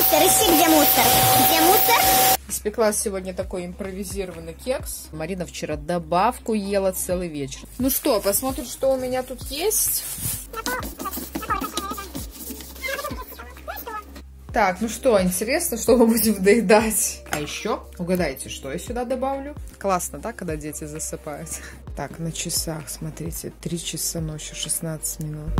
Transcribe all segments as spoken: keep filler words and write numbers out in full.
мусор? Ищи, где мусор? Где мусор? Испекла сегодня такой импровизированный кекс. Марина вчера добавку ела целый вечер. Ну что, посмотрим, что у меня тут есть. Так, ну что, интересно, что мы будем доедать. А еще, угадайте, что я сюда добавлю? Классно, да, когда дети засыпают? Так, на часах, смотрите, три часа ночи, шестнадцать минут.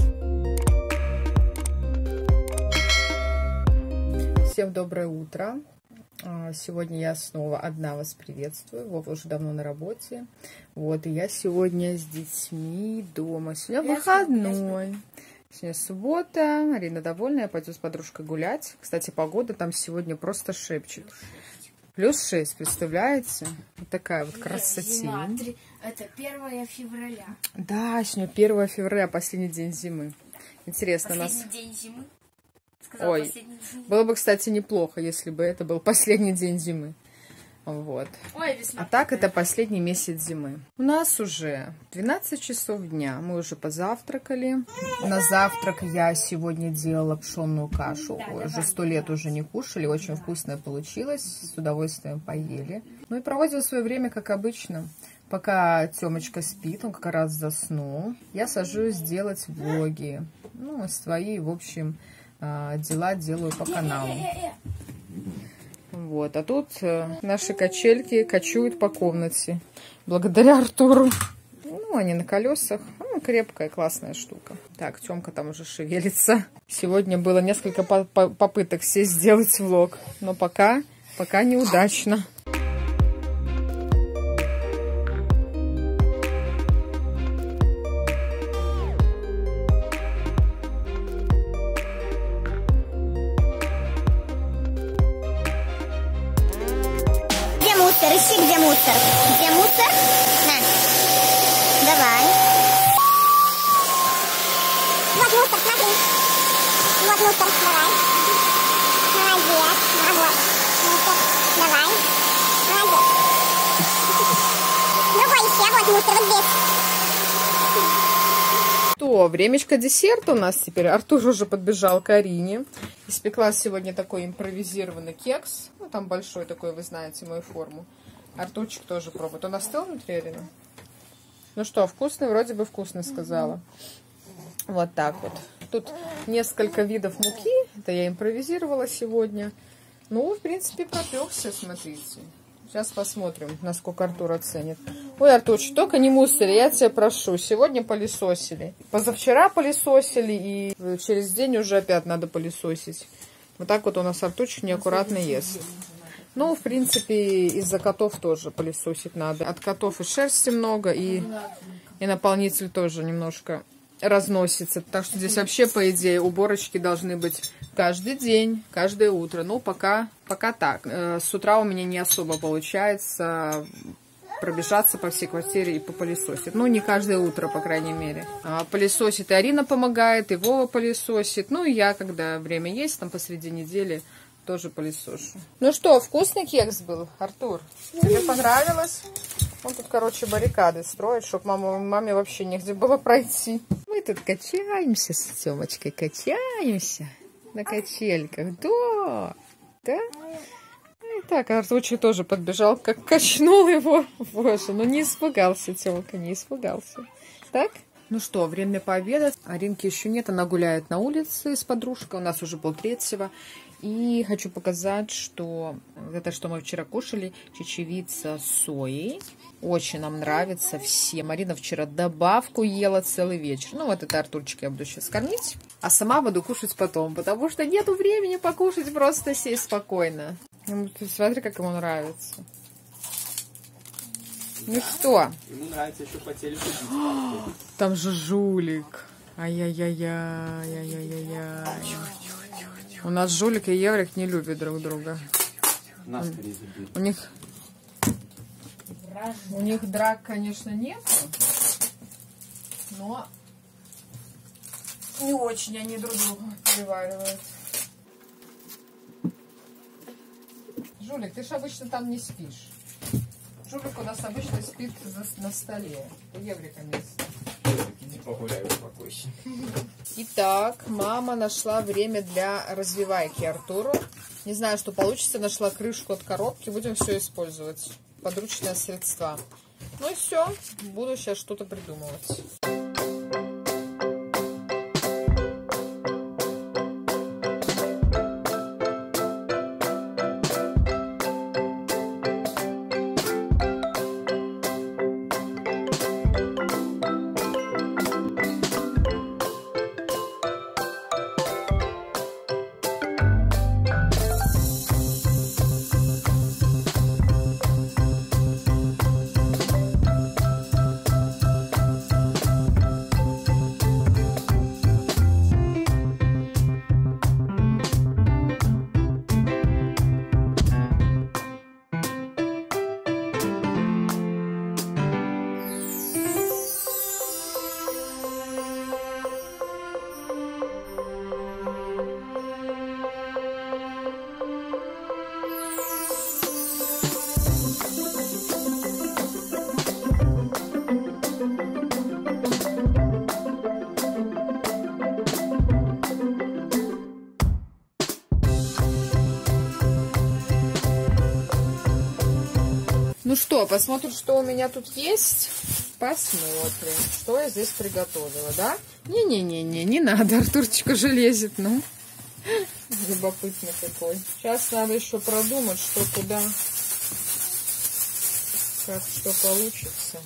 Всем доброе утро. Сегодня я снова одна вас приветствую. Вова уже давно на работе. Вот, и я сегодня с детьми дома. Сегодня выходной. Сегодня суббота. Арина довольная. Пойду с подружкой гулять. Кстати, погода там сегодня просто шепчет. Плюс шесть, представляете? Вот такая вот красота. Это первое февраля. Да, сегодня первое февраля, последний день зимы. Интересно, последний нас... день зимы? Сказала, Ой, последний день. Было бы, кстати, неплохо, если бы это был последний день зимы. Вот. Ой, весна. А так это последний месяц зимы. У нас уже двенадцать часов дня. Мы уже позавтракали. На завтрак я сегодня делала пшенную кашу. Да, Ой, давай, уже сто лет уже не кушали. Очень вкусная получилась. С удовольствием поели. Ну и проводила свое время, как обычно. Пока Тёмочка спит, он как раз заснул. Я сажусь делать влоги. Ну, свои, в общем, дела делаю по каналу. Вот, а тут э, наши качельки кочуют по комнате. Благодаря Артуру. Ну, они на колесах. Ну, крепкая, классная штука. Так, Тёмка там уже шевелится. Сегодня было несколько по по попыток сесть сделать влог. Но пока, пока неудачно. Мусор, ищи, где мусор? Где мусор? На. Давай. Вот мусор, смотри. Вот мусор, давай. Молодец. А вот мусор, давай. Молодец. Другой ищи, а вот мусор, вот здесь. То, времечко десерта у нас теперь. Артур уже подбежал к Арине. Испекла сегодня такой импровизированный кекс. Ну, там большой такой, вы знаете, мою форму. Артурчик тоже пробует. Он остыл внутри, Арина? Ну что, вкусный? Вроде бы вкусный, сказала. Вот так вот. Тут несколько видов муки. Это я импровизировала сегодня. Ну, в принципе, пропекся, смотрите. Сейчас посмотрим, насколько Артур оценит. Ой, Артурчик, только не мусори, я тебя прошу. Сегодня пылесосили. Позавчера пылесосили, и через день уже опять надо пылесосить. Вот так вот у нас Артурчик неаккуратно ест. Ну, в принципе, из-за котов тоже пылесосить надо. От котов и шерсти много, и, и наполнитель тоже немножко разносится. Так что здесь вообще, по идее, уборочки должны быть каждый день, каждое утро. Ну, пока, пока так. С утра у меня не особо получается пробежаться по всей квартире и попылесосить. Ну, не каждое утро, по крайней мере. А пылесосит и Арина помогает, и Вова пылесосит. Ну, и я, когда время есть, там посреди недели, тоже пылесошу. Ну что, вкусный кекс был, Артур? Тебе понравилось? Он тут, короче, баррикады строит, чтобы мама, маме вообще негде было пройти. Мы тут качаемся с Тёмочкой, качаемся на качельках. Да, да. И так, Артурчик тоже подбежал, как качнул его. Боже, ну не испугался, Тёмка, не испугался. Так? Ну что, время пообедать. Аринки еще нет, она гуляет на улице с подружкой. У нас уже полтретьего. И хочу показать, что это, что мы вчера кушали, чечевица с соей. Очень нам нравится всем. Марина вчера добавку ела целый вечер. Ну, вот это Артурчик я буду сейчас кормить. А сама буду кушать потом, потому что нету времени покушать, просто сесть спокойно. Ну, ты смотри, как ему нравится. Ну что? Ему нравится еще по телеку. Там же жулик. Ай-яй-яй-яй, ай-яй-яй-яй. У нас жулик и еврик не любят друг друга. Нас у них у них драк, конечно, нет, но не очень они друг друга переваривают. Жулик, ты же обычно там не спишь. Жулик у нас обычно спит на столе. У еврика место. погуляю, успокойся. Итак, мама нашла время для развивайки Артуру. Не знаю, что получится. Нашла крышку от коробки. Будем все использовать. Подручные средства. Ну и все. Буду сейчас что-то придумывать. Ну что, посмотрим, что у меня тут есть. Посмотрим, что я здесь приготовила, да? Не-не-не-не, не надо, Артурчик уже лезет, ну. Любопытно какой. Сейчас надо еще продумать, что куда, как что получится.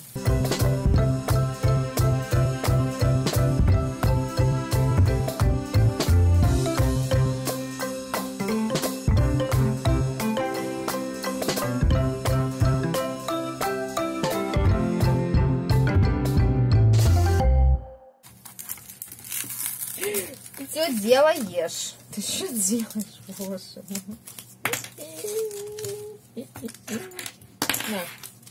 Ты что делаешь? Ты что делаешь, боже? На.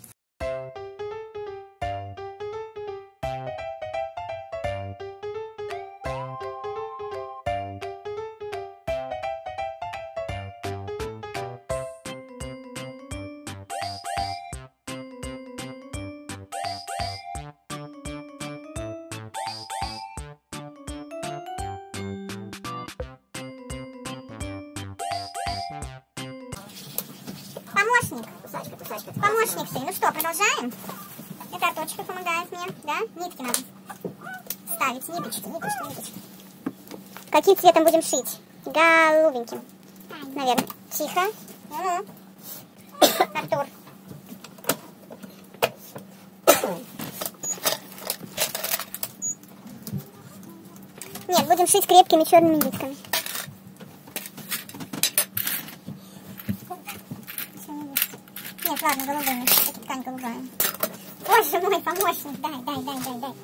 Помощник. Помощник ты. Ну что, продолжаем? Это Артурчик помогает мне, да? Нитки надо ставить, ниточки, ниточки, ниточки. Каким цветом будем шить? Голубеньким, наверное. Тихо. Ну-ну. Артур. Нет, будем шить крепкими черными нитками. Нет, ладно, голубыми. Это ткань голубая. Боже мой, помощник. Дай, дай, дай, дай, дай.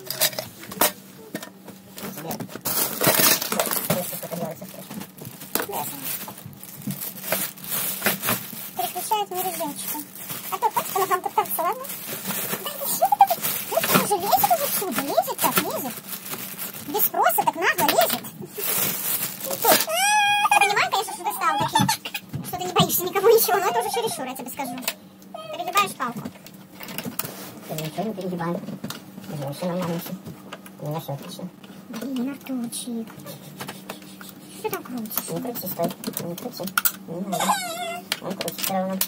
Переключает мне ребеночка. А то хочешь помогам топтаться, ладно? Да ты что ты такой? Ну ты же лезет уже отсюда. Лезет так, лезет. Без спроса так нагло лезет. Я понимаю, конечно, что ты стал таким, что ты не боишься никого ничего, но это уже чересчур, я тебе скажу. Перегибаешь палку. Ничего не перегибаем. Женщина нормально. У меня все отлично. Блин, Артурчик. Что ты там крутишь? Не крути, стой. Не крути. Не надо. Он крутит все равно.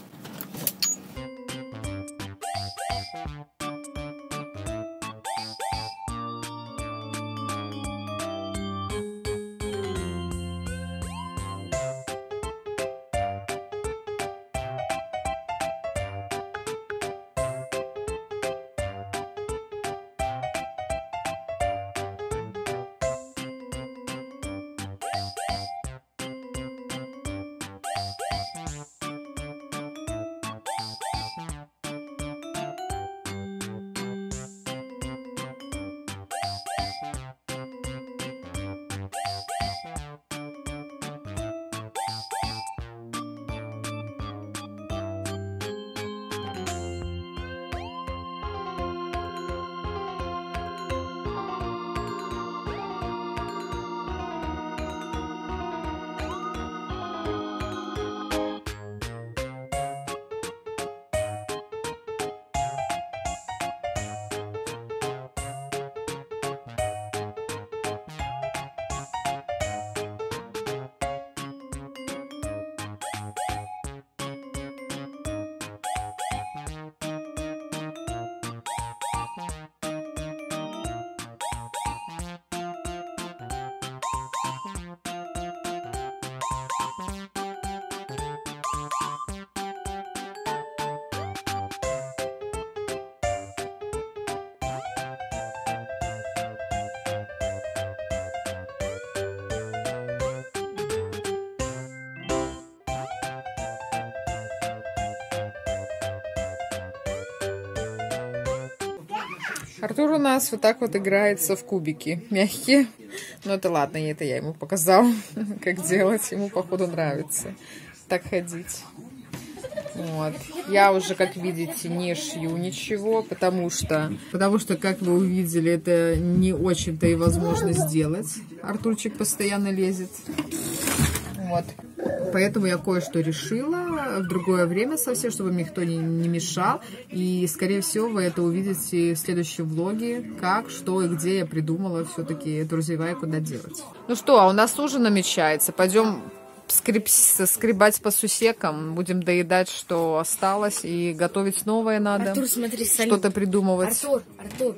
Артур у нас вот так вот играется в кубики мягкие. Ну это ладно, это я ему показала, как делать. Ему, походу, нравится так ходить. Вот. Я уже, как видите, не шью ничего, потому что, потому что, как вы увидели, это не очень-то и возможно сделать. Артурчик постоянно лезет. Вот. Поэтому я кое-что решила в другое время совсем, чтобы мне никто не, не мешал. И, скорее всего, вы это увидите в следующем влоге, как, что и где я придумала все-таки эту развивайку доделать. Ну что, а у нас ужин намечается. Пойдем скреб... скребать по сусекам. Будем доедать, что осталось, и готовить новое надо. Артур, смотри, что-то придумывать. Артур, Артур.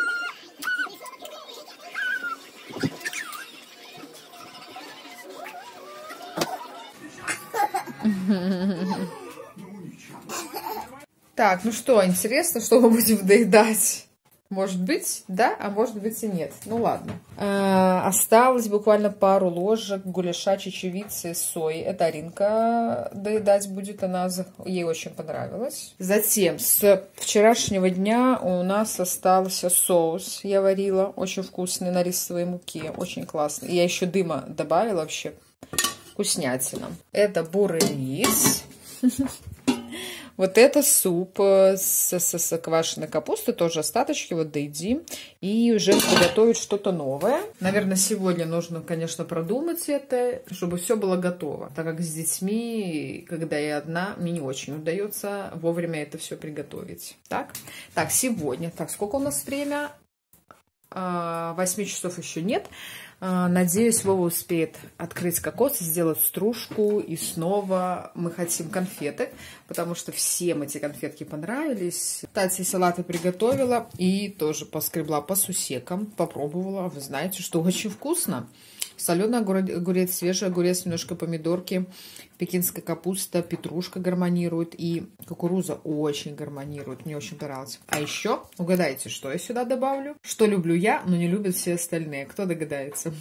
Так, ну что, интересно, что мы будем доедать? Может быть, да, а может быть и нет. Ну ладно. А, осталось буквально пару ложек гуляша чечевицы с соей. Это Аринка доедать будет, она, ей очень понравилось. Затем с вчерашнего дня у нас остался соус. Я варила, очень вкусный, на рисовой муке, очень классный. Я еще дыма добавила, вообще вкуснятина. Это бурый рис. Вот это суп с, с, с квашеной капустой, тоже остаточки, вот доедим. И уже приготовить что-то новое. Наверное, сегодня нужно, конечно, продумать это, чтобы все было готово. Так как с детьми, когда я одна, мне не очень удается вовремя это все приготовить. Так, так сегодня, так, сколько у нас время? восемь часов еще нет. Надеюсь, Вова успеет открыть кокос, сделать стружку. И снова мы хотим конфеты, потому что всем эти конфетки понравились. Кстати, салаты приготовила и тоже поскребла по сусекам. Попробовала. Вы знаете, что очень вкусно. Соленый огурец, свежий огурец, немножко помидорки, пекинская капуста, петрушка гармонирует и кукуруза очень гармонирует. Мне очень понравилось. А еще, угадайте, что я сюда добавлю? Что люблю я, но не любят все остальные. Кто догадается?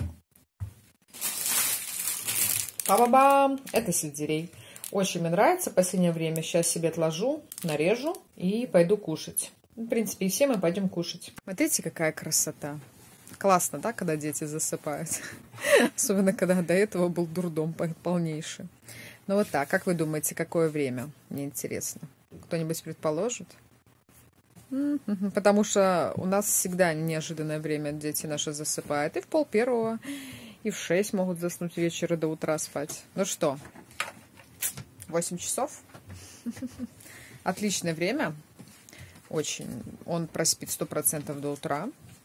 Па-ба-бам! Это сельдерей. Очень мне нравится в последнее время. Сейчас себе отложу, нарежу и пойду кушать. В принципе, и все мы пойдем кушать. Смотрите, какая красота. Классно, да, когда дети засыпают? Особенно, когда до этого был дурдом полнейший. Ну вот так, как вы думаете, какое время? Мне интересно. Кто-нибудь предположит? Потому что у нас всегда неожиданное время дети наши засыпают. И в пол первого, и в шесть могут заснуть вечера до утра спать. Ну что, восемь часов? Отличное время. Очень. Он проспит сто процентов до утра.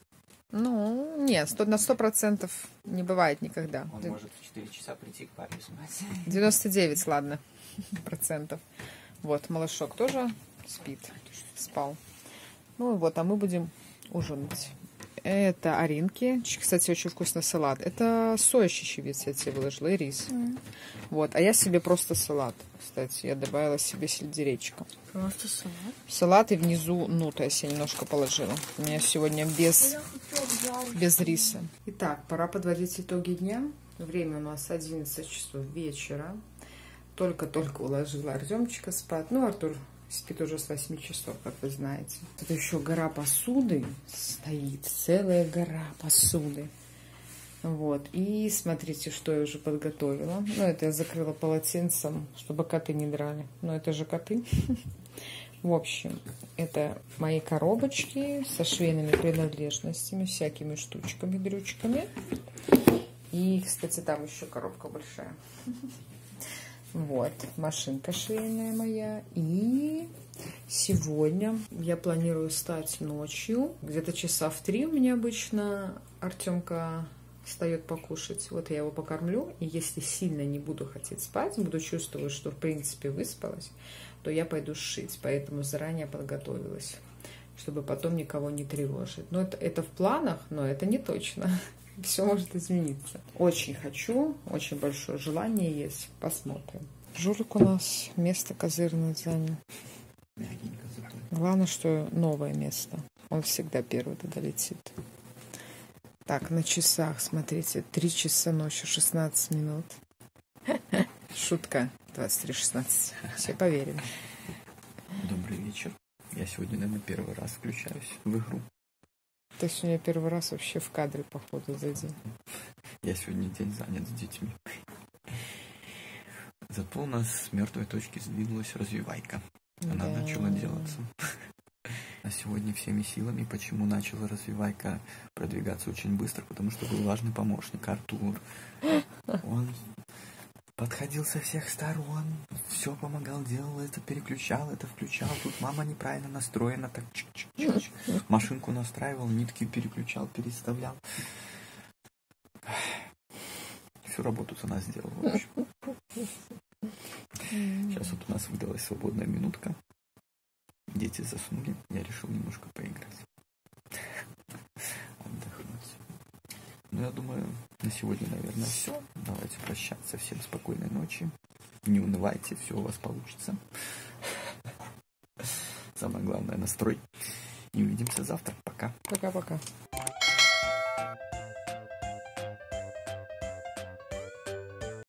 Ну, нет, на сто процентов не бывает никогда. Он может в четыре часа прийти к папе спать. девяносто девять, ладно, процентов. Вот, малышок тоже спит, спал. Ну и вот, а мы будем ужинать. Это Аринки. Кстати, очень вкусный салат. Это соя с чечевицей я тебе выложила и рис. Mm. Вот, а я себе просто салат. Кстати, я добавила себе сельдерейчика. Просто салат? Салат и внизу, ну, то есть я немножко положила. У меня сегодня без, без риса. Итак, пора подводить итоги дня. Время у нас одиннадцать часов вечера. Только-только уложила Артемчика спать. Ну, Артур спит уже с восьми часов, как вы знаете. Это еще гора посуды стоит. Целая гора посуды. Вот. И смотрите, что я уже подготовила. Ну, это я закрыла полотенцем, чтобы коты не драли. Но это же коты. В общем, это мои коробочки со швейными принадлежностями, всякими штучками, дрючками. И, кстати, там еще коробка большая. Вот, машинка швейная моя. И сегодня я планирую встать ночью. Где-то часа в три у меня обычно Артемка встает покушать. Вот я его покормлю. И если сильно не буду хотеть спать, буду чувствовать, что в принципе выспалась, то я пойду шить. Поэтому заранее подготовилась, чтобы потом никого не тревожить. Но это, это в планах, но это не точно. Все может измениться. Очень хочу, очень большое желание есть. Посмотрим. Жулик у нас место козырное занял. Главное, что новое место. Он всегда первый туда летит. Так, на часах, смотрите, три часа ночи, шестнадцать минут. Шутка, двадцать три шестнадцать. Все поверили. Добрый вечер. Я сегодня, наверное, первый раз включаюсь в игру. Ты сегодня первый раз вообще в кадре, походу, за день. Я сегодня день занят с детьми. Зато у нас с мертвой точки сдвинулась развивайка. Она Да. начала делаться. А сегодня всеми силами, почему начала развивайка продвигаться очень быстро? Потому что был важный помощник Артур. Он подходил со всех сторон, все помогал, делал это, переключал это, включал. Тут мама неправильно настроена, так чик-чик-чик. Машинку настраивал, нитки переключал, переставлял. Всю работу за нас сделал, в общем. Сейчас вот у нас выдалась свободная минутка. Дети заснули, я решил немножко поиграть. Отдохнуть. Ну, я думаю, на сегодня, наверное, все. Давайте прощаться. Всем спокойной ночи. Не унывайте, все у вас получится. Самое главное — настрой. И увидимся завтра. Пока. Пока-пока.